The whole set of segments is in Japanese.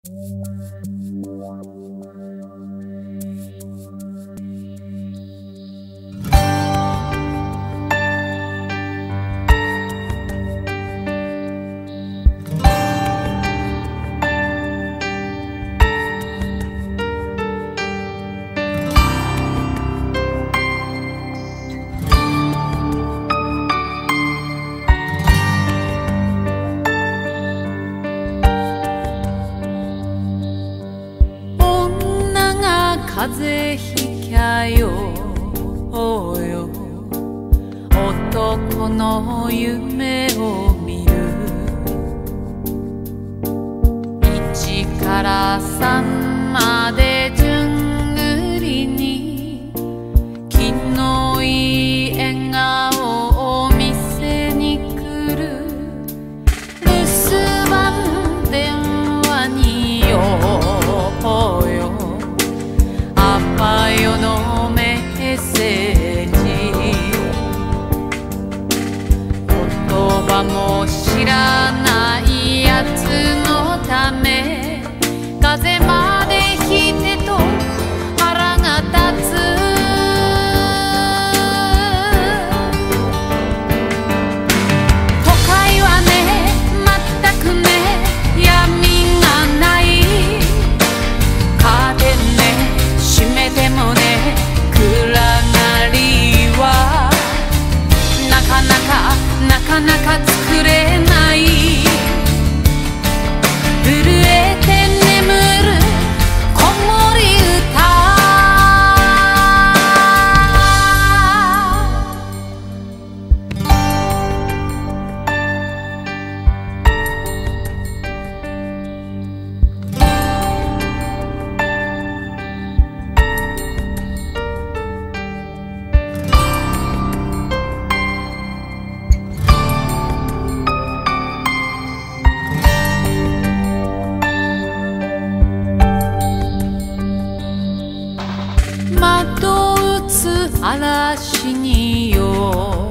風邪ひきゃよ男の夢を見る1から3まで順繰りに気のいい笑顔を見せに来る留守番電話によパヨのメッセージ言葉も知らないやつのため風邪までひいてと腹が立つ都会はねまったくね闇がないカーテンね閉めてもね暗がりはなかなか作れない震えて眠る子守歌窓打つ嵐によ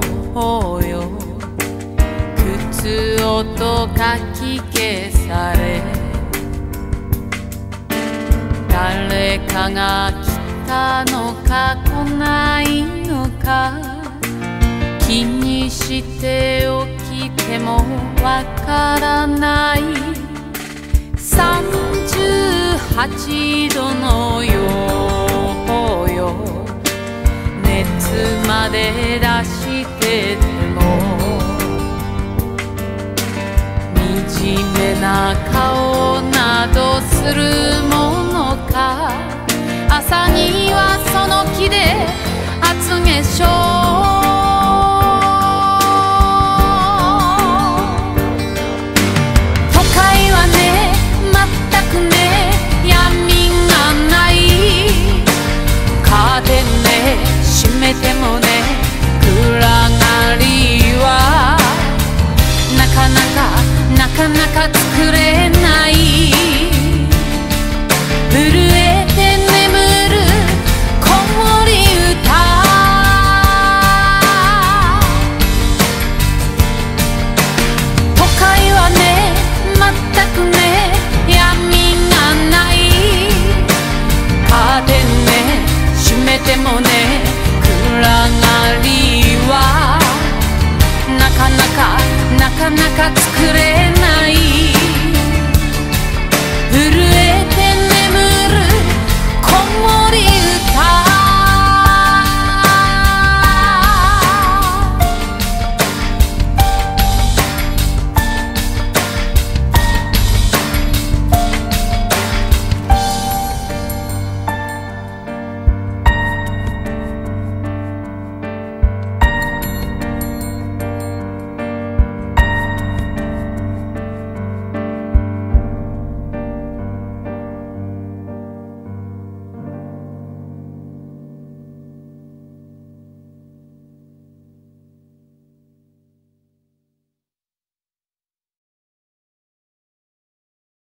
靴音かき消され誰かが来たのか来ないのか気にして起きてもわからない38度のよ熱まで出してても惨めな顔などするものか朝にはその気で厚化粧